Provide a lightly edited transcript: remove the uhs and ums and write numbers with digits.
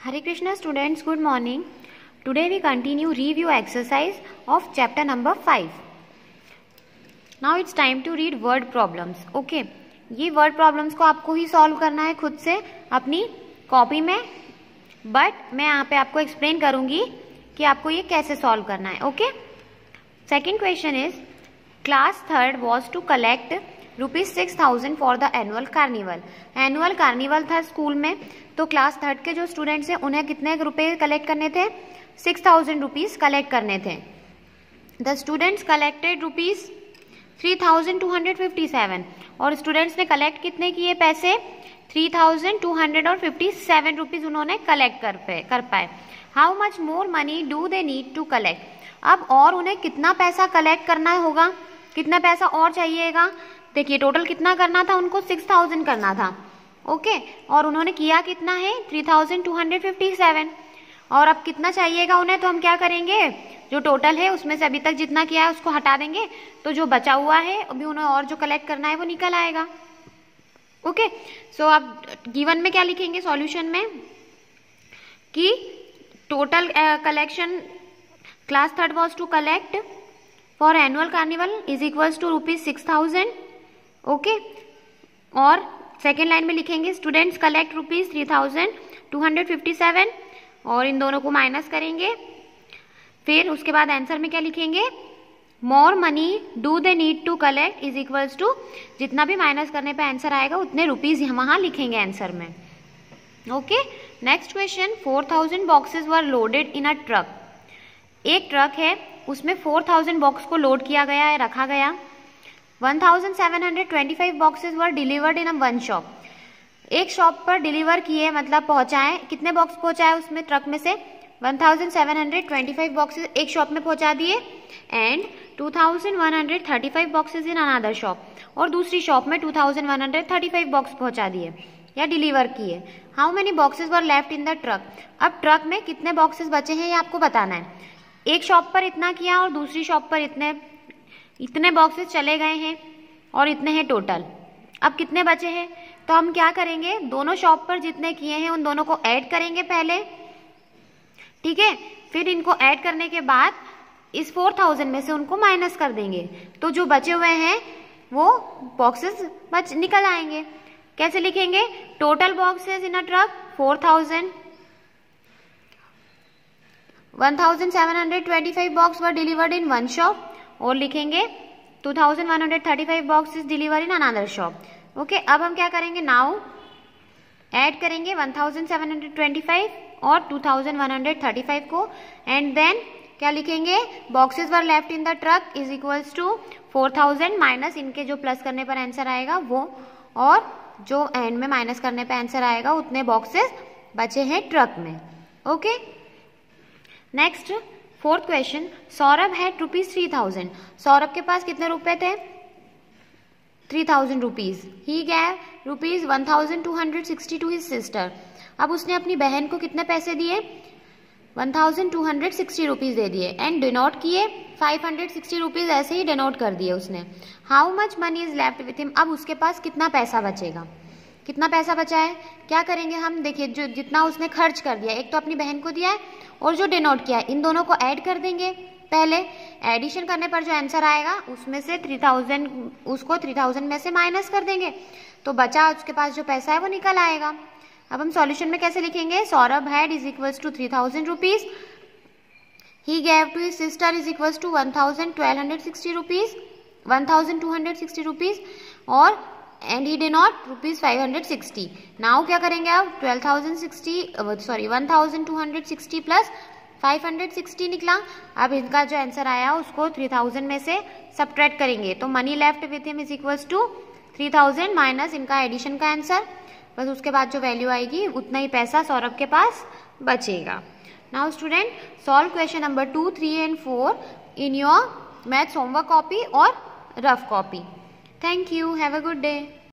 Hare Krishna students, good morning. Today we continue review exercise of chapter number 5. Now it's time to read word problems. Okay, ये word problems को आपको ही solve करना है खुद से अपनी कॉपी में, बट मैं यहाँ पे आपको explain करूंगी कि आपको ये कैसे solve करना है. Okay. Second question is class third was to collect ₹6,000 for the annual carnival. Annual carnival था स्कूल में, तो क्लास थर्ड के जो स्टूडेंट्स हैं उन्हें कितने रुपए कलेक्ट करने थे? 6,000 रुपीज कलेक्ट करने थे. द स्टूडेंट्स कलेक्टेड ₹3,257 और स्टूडेंट्स ने कलेक्ट कितने किए पैसे? 3,257 रुपीज उन्होंने कलेक्ट कर पाए. How much more money do they need to collect. अब और उन्हें कितना पैसा कलेक्ट करना होगा, कितना पैसा और चाहिएगा? देखिए टोटल कितना करना था उनको? 6,000 करना था. ओके, और उन्होंने किया कितना है? 3,257. और अब कितना चाहिएगा उन्हें? तो हम क्या करेंगे, जो टोटल है उसमें से अभी तक जितना किया है उसको हटा देंगे, तो जो बचा हुआ है अभी उन्हें और जो कलेक्ट करना है वो निकल आएगा. ओके, सो अब गिवन में क्या लिखेंगे सॉल्यूशन में कि total collection class third was to collect for annual carnival is equals to ₹6,000. Okay, और सेकेंड लाइन में लिखेंगे स्टूडेंट्स कलेक्ट ₹3,257 और इन दोनों को माइनस करेंगे. फिर उसके बाद आंसर में क्या लिखेंगे? More money do they need to collect is equals to, जितना भी माइनस करने पे आंसर आएगा उतने रुपीज वहां लिखेंगे आंसर में. Okay, next question. 4,000 boxes were loaded in a truck. एक ट्रक है उसमें 4,000 बॉक्स को लोड किया गया है, रखा गया. 1,725 boxes were delivered in a one shop. एक शॉप पर डिलीवर किए मतलब पहुंचाए. कितने बॉक्स पहुंचाए उसमें ट्रक में से? 1,725 बॉक्सेस एक शॉप में पहुंचा दिए. And 2,135 boxes in another shop, और दूसरी शॉप में 2,135 बॉक्स पहुंचा दिए या डिलीवर किए. How many boxes were left in the truck. अब ट्रक में कितने बॉक्सेस बचे हैं ये आपको बताना है. एक शॉप पर इतना किया और दूसरी शॉप पर इतने बॉक्सेस चले गए हैं और इतने हैं टोटल. अब कितने बचे हैं? तो हम क्या करेंगे, दोनों शॉप पर जितने किए हैं उन दोनों को ऐड करेंगे पहले. ठीक है, फिर इनको ऐड करने के बाद इस 4,000 में से उनको माइनस कर देंगे, तो जो बचे हुए हैं वो बॉक्सेस निकल आएंगे. कैसे लिखेंगे? Total boxes in a truck 4,000. 1,725 box were delivered in one shop, और लिखेंगे 2,135 boxes deliver in another shop. Okay, अब हम क्या करेंगे, नाउ ऐड करेंगे 1,725 और 2,135 को, एंड देन क्या लिखेंगे? Boxes were left in the truck is equals to 4,000 minus इनके जो प्लस करने पर आंसर आएगा वो, और जो एंड में माइनस करने पर आंसर आएगा उतने बॉक्सेस बचे हैं ट्रक में. Okay, next fourth question. Saurabh है ₹3,000. सौरभ के पास कितने रुपए थे? 3,000 rupees. He gave ₹1,260 to his sister. अब उसने अपनी बहन को कितने पैसे दिए? 1,260 रुपीज दे दिए. एंड डिनोट किए 560 रुपीज, ऐसे ही डिनोट कर दिए उसने. How much money is left with him. अब उसके पास कितना पैसा बचेगा? कितना पैसा बचा है? क्या करेंगे हम, देखिए जो जितना उसने खर्च कर दिया, एक तो अपनी बहन को दिया है और जो डिनोट किया है, इन दोनों को ऐड कर देंगे. पहले एडिशन करने पर जो आंसर आएगा उसमें से 3,000 उसको 3,000 में से माइनस कर देंगे, तो बचा उसके पास जो पैसा है वो निकल आएगा. अब हम सॉल्यूशन में कैसे लिखेंगे? Saurabh had is equals to 3,000 rupees. He gave to his sister is equals to 1,260 rupees, और एंड ही डिनोट ₹560. नाउ क्या करेंगे, अब 1,260 प्लस 560 निकला. अब इनका जो आंसर आया उसको 3,000 में से सब्ट्रैक्ट करेंगे, तो money left with him is equals to 3,000 minus इनका एडिशन का आंसर. बस उसके बाद जो वैल्यू आएगी उतना ही पैसा सौरभ के पास बचेगा. Now student solve question number 2, 3 and 4 in your maths homework copy और rough copy. Thank you. Have a good day.